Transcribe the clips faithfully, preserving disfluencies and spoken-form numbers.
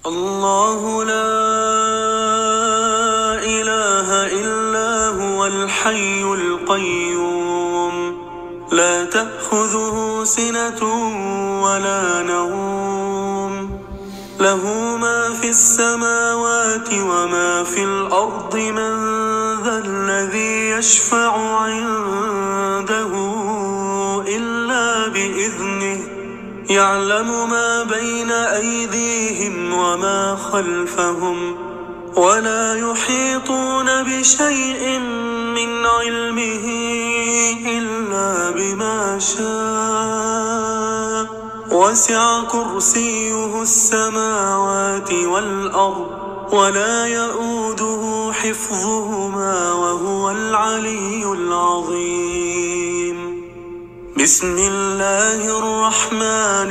الله لا إله إلا هو الحي القيوم لا تأخذه سنة ولا نوم له ما في السماوات وما في الأرض من ذا الذي يشفع عنده إلا بإذنه يعلم ما بين أيديهم وما خلفهم ولا يحيطون بشيء من علمه إلا بما شاء وسع كرسيه السماوات والأرض ولا يؤوده حفظهما وهو العلي العظيم. بسم الله الرحمن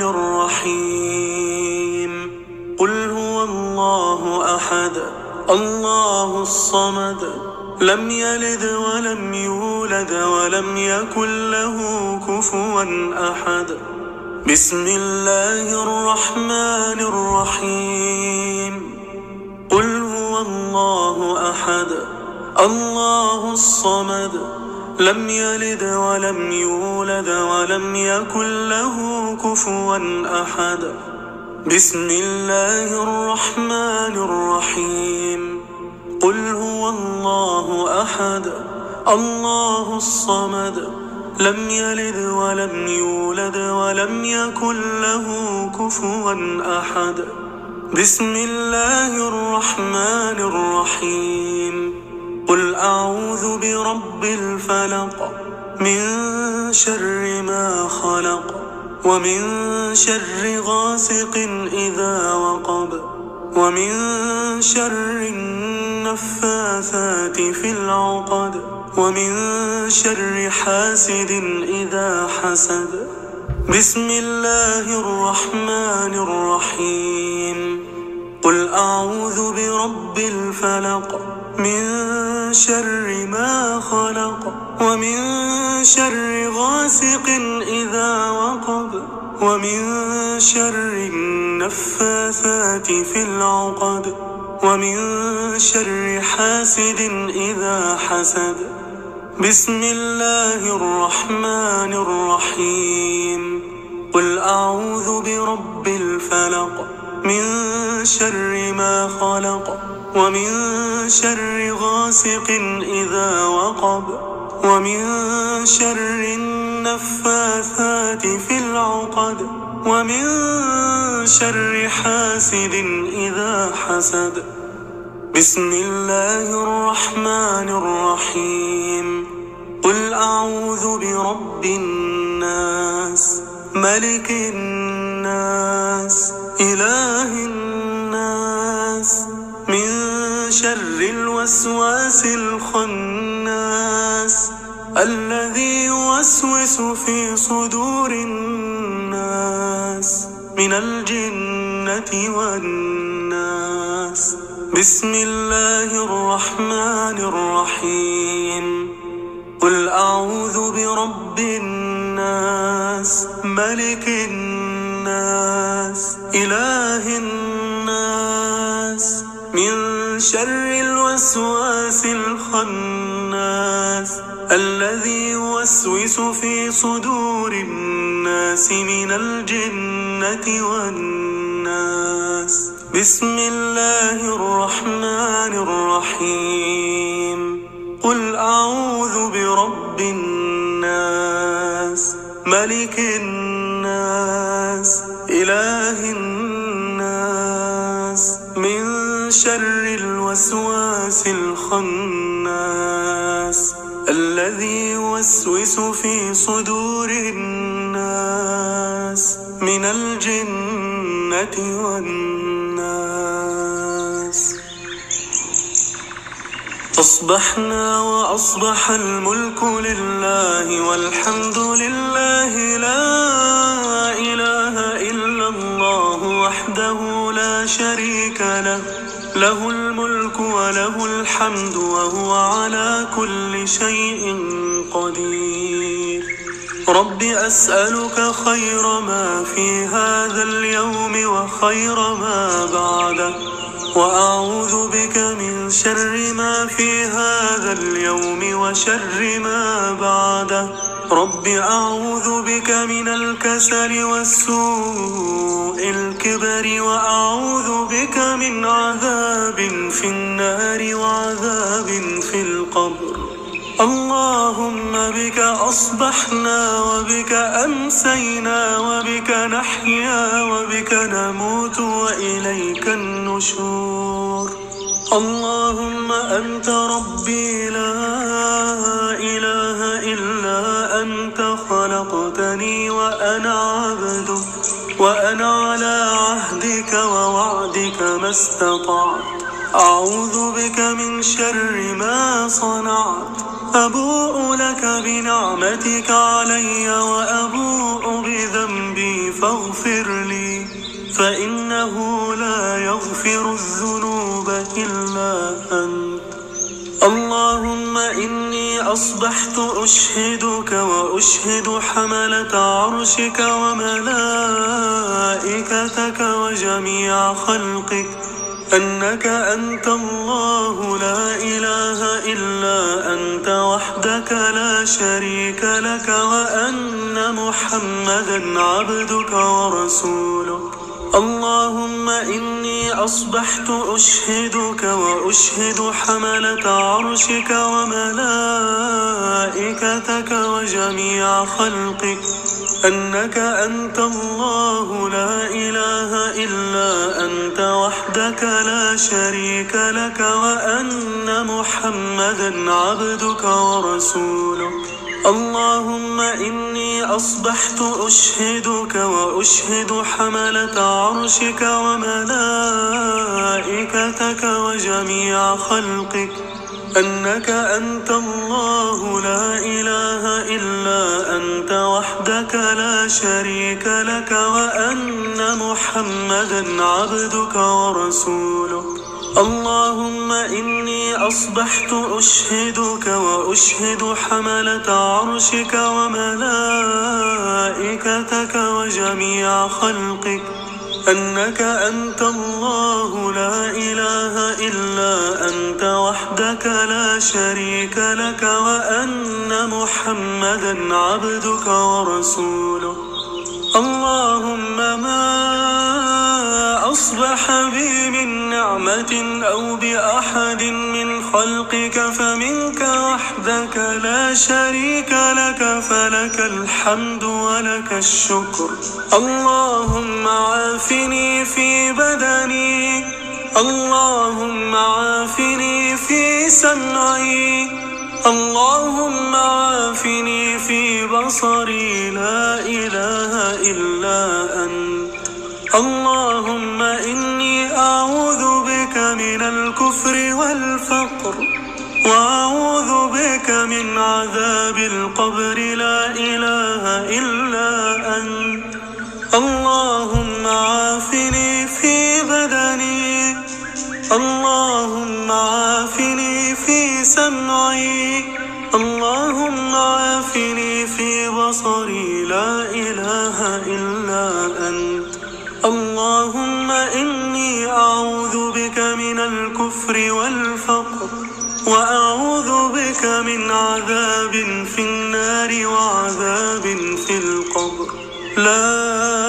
الرحيم. قل هو الله أحد الله الصمد لم يلد ولم يولد ولم يكن له كفوا أحد. بسم الله الرحمن الرحيم. قل هو الله أحد الله الصمد لم يلد ولم يولد ولم يكن له كفوا أحد. بسم الله الرحمن الرحيم. قل هو الله أحد الله الصمد لم يلد ولم يولد ولم يكن له كفوا أحد. بسم الله الرحمن الرحيم. قل أعوذ برب الفلق من شر ما خلق ومن شر غاسق إذا وقب ومن شر النفاثات في العقد ومن شر حاسد إذا حسد. بسم الله الرحمن الرحيم. قل أعوذ برب الفلق من شر ما خلق ومن شر غاسق إذا وقب ومن شر النفاثات في العقد ومن شر حاسد إذا حسد. بسم الله الرحمن الرحيم. قل أعوذ برب الفلق من شر ما خلق ومن شر غاسق إذا وقب ومن شر النفاثات في العقد ومن شر حاسد إذا حسد. بسم الله الرحمن الرحيم. قل أعوذ برب الناس ملك الناس إله الناس من شر الوسواس الخناس الذي يوسوس في صدور الناس من الجنة والناس. بسم الله الرحمن الرحيم. قل أعوذ برب الناس ملك الناس إله الناس من شر الوسواس الخناس الذي يوسوس في صدور الناس من الجنة والناس. بسم الله الرحمن الرحيم. قل أعوذ برب الناس ملك الناس إله الناس من شر الوسواس الخناس الذي يوسوس في صدور الناس من الجنة والناس. أصبحنا وأصبح الملك لله والحمد لله لا إله إلا الله وحده لا شريك له له الملك وله الحمد وهو على كل شيء قدير. رب أسألك خير ما في هذا اليوم وخير ما بعده، وأعوذ بك من شر ما في هذا اليوم وشر ما بعده. رب أعوذ بك من الكسل والسوء الكبر، وأعوذ بك من عذاب في النار وعذاب في القبر. اللهم بك أصبحنا وبك أمسينا وبك نحيا وبك نموت وإليك النشور. اللهم أنت ربي لا إله إلا أنت، خلقتني وأنا عبدك، وأنا على عهدك ووعدك ما استطعت. أعوذ بك من شر ما صنعت. أبوء لك بنعمتك علي وأبوء بذنبي فاغفر لي، فإنه لا يغفر الذنوب إلا أنت. اللهم إني أصبحت أشهدك وأشهد حملة عرشك وملائكتك وجميع خلقك أنك أنت الله لا إله إلا أنت وحدك لا شريك لك، وأن محمدا عبدك ورسولك. اللهم إني أصبحت أشهدك وأشهد حملة عرشك وملائكتك وجميع خلقك أنك أنت الله لا إله إلا أنت وحدك لا شريك لك، وأن محمدا عبدك ورسولك. اللهم إني أصبحت أشهدك وأشهد حملة عرشك وملائكتك وجميع خلقك أنك أنت الله لا إله إلا أنت وحدك لا شريك لك، وأن محمدا عبدك ورسولك. اللهم إني أصبحت أشهدك وأشهد حملة عرشك وملائكتك وجميع خلقك أنك أنت الله لا إله إلا أنت وحدك لا شريك لك، وأن محمدا عبدك ورسولك. اللهم ما أصبح بي من نعمة أو بأحد من خلقك فمنك وحدك لا شريك لك، فلك الحمد ولك الشكر. اللهم عافني في بدني، اللهم عافني في سمعي، اللهم عافني في بصري لا إله إلا أنت. اللهم إني أعوذ بك من الكفر والفقر، وأعوذ بك من عذاب القبر لا إله إلا أنت. اللهم عافني في بدني، اللهم عافني في سمعي، اللهم عافني في بصري لا إله إلا أنت. اللهم إني أعوذ بك من الكفر والفقر، وأعوذ بك من عذاب في النار وعذاب في القبر لا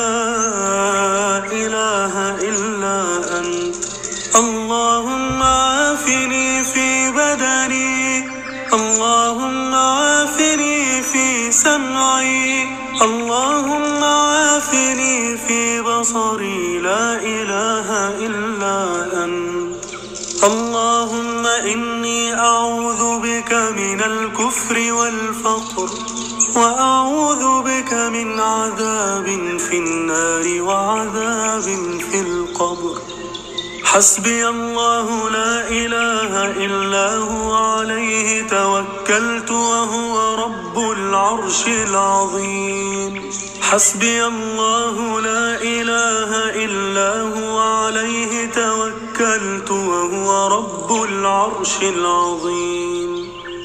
إله إلا أنت. اللهم عافني في بدني، اللهم عافني في سمعي، اللهم عافني في بصري لا إله إلا أنت. اللهم إني أعوذ بك من الكفر والفقر، وأعوذ بك من عذاب في النار وعذاب في القبر. حسبي الله لا إله إلا هو عليه توكلت وهو رب العرش العظيم. حسبي الله لا إله إلا هو عليه توكلت وهو رب العرش العظيم.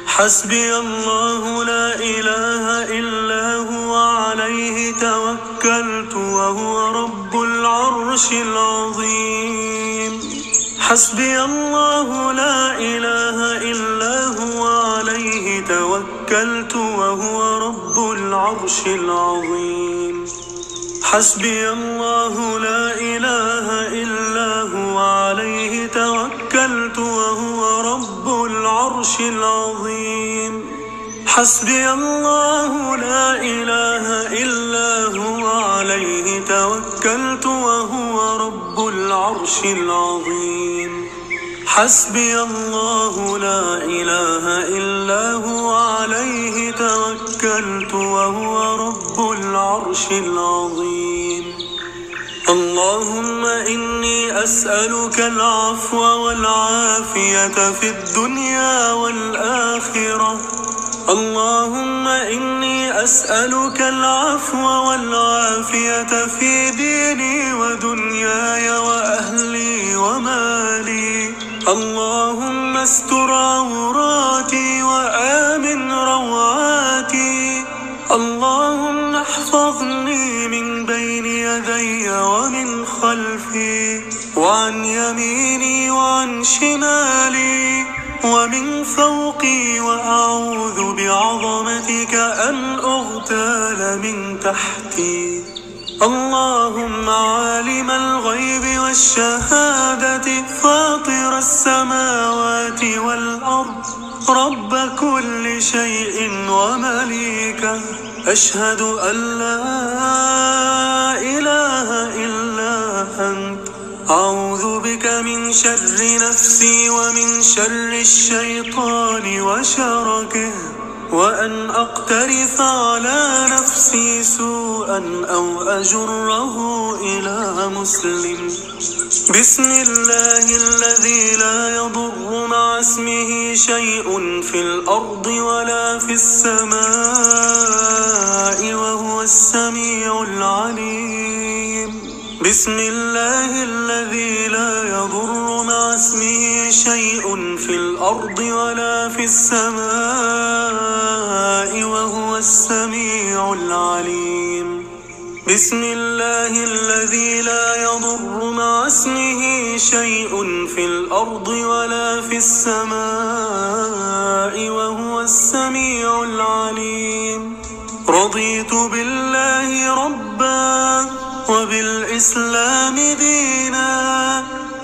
حسبي الله لا إله إلا هو عليه توكلت وهو رب العرش العظيم. حسبي الله لا إله إلا هو عليه توكلت وهو رب العرش العظيم. حسبي الله لا إله إلا هو عليه توكلت وهو رب العرش العظيم. حسبي الله لا إله إلا هو عليه توكلت وهو رب العرش العظيم. حسبي الله لا إله إلا هو عليه توكلت وهو رب العرش العظيم. اللهم إني أسألك العفو والعافية في الدنيا والآخرة. اللهم إني أسألك العفو والعافية في ديني ودنياي وأهلي ومالي. اللهم استر عوراتي وآمن روعاتي. اللهم احفظني من بين يدي ومن خلفي وعن يميني وعن شمالي ومن فوقي، وأعوذ بعظمتك أن أغتال من تحتي. اللهم عالم الغيب والشهادة فاطر السماوات والأرض رب كل شيء ومليكه، أشهد أن لا إله إلا أنت. أعوذ بك من شر نفسي ومن شر الشيطان وشركه، وأن أقترف على نفسي سوءا أو أجره إلى مسلم. بسم الله الذي لا يضر مع اسمه شيء في الأرض ولا في السماء وهو السميع العليم. بسم الله الذي لا يضر مع اسمه شيء في الأرض ولا في السماء وهو السميع العليم. بسم الله الذي لا يضر مع اسمه شيء في الأرض ولا في السماء وهو السميع العليم. رضيت بالله ربا وبالإسلام دينا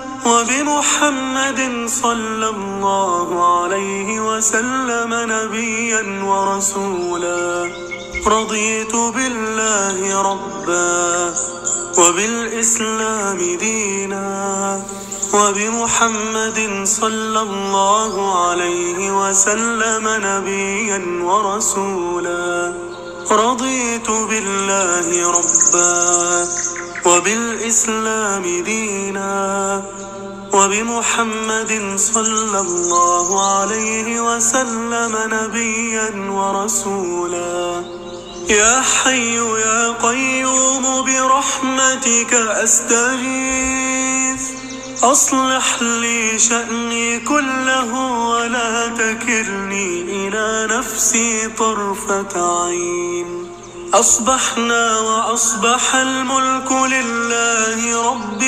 وبمحمد صلى الله عليه وسلم نبيا ورسولا. رضيت بالله ربا وبالإسلام دينا وبمحمد صلى الله عليه وسلم نبيا ورسولا. رضيت بالله ربا وبالإسلام دينا وبمحمد صلى الله عليه وسلم نبيا ورسولا. يا حي يا قيوم برحمتك أستغيث، أصلح لي شأني كله ولا تكلني إلى نفسي طرفة عين. أصبحنا وأصبح الملك لله رب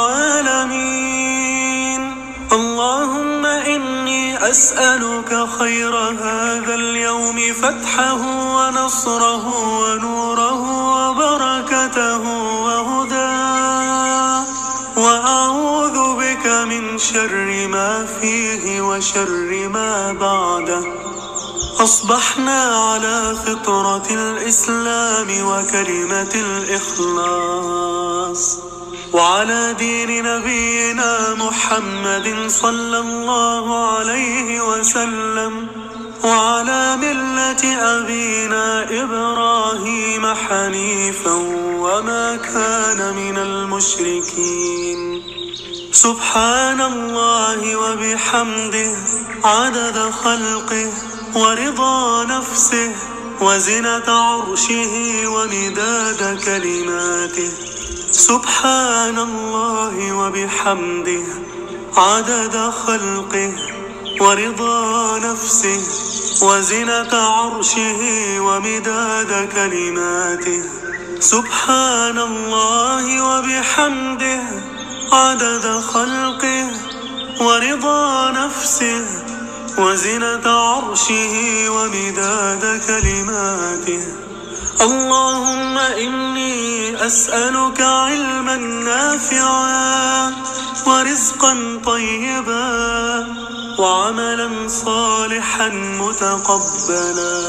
العالمين. اللهم إني أسألك خير هذا اليوم، فتحه ونصره ونوره وبركته وهداه، وأعوذ بك من شر ما فيه وشر ما بعده. أصبحنا على فطرة الإسلام وكلمة الإخلاص، وعلى دين نبينا محمد صلى الله عليه وسلم، وعلى ملة أبينا إبراهيم حنيفا وما كان من المشركين. سبحان الله وبحمده عدد خلقه ورضا نفسه وزنة عرشه ومداد كلماته. سبحان الله وبحمده عدد خلقه ورضا نفسه وزنة عرشه ومداد كلماته. سبحان الله وبحمده عدد خلقه ورضا نفسه وزنة عرشه ومداد كلماته. اللهم إني أسألك علما نافعا ورزقا طيبا وعملا صالحا متقبلا.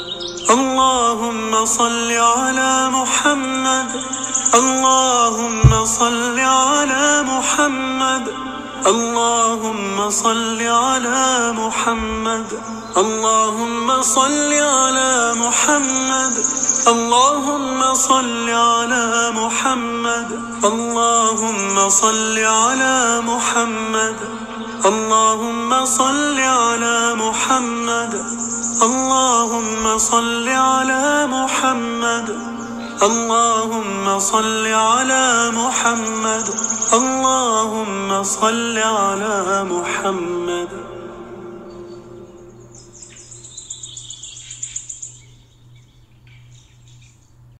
اللهم صل على محمد اللهم صل على محمد اللهم صل على محمد اللهم صل على محمد اللهم صل على محمد اللهم صل على محمد اللهم صل على محمد اللهم صل على محمد اللهم صل على محمد اللهم صل على محمد.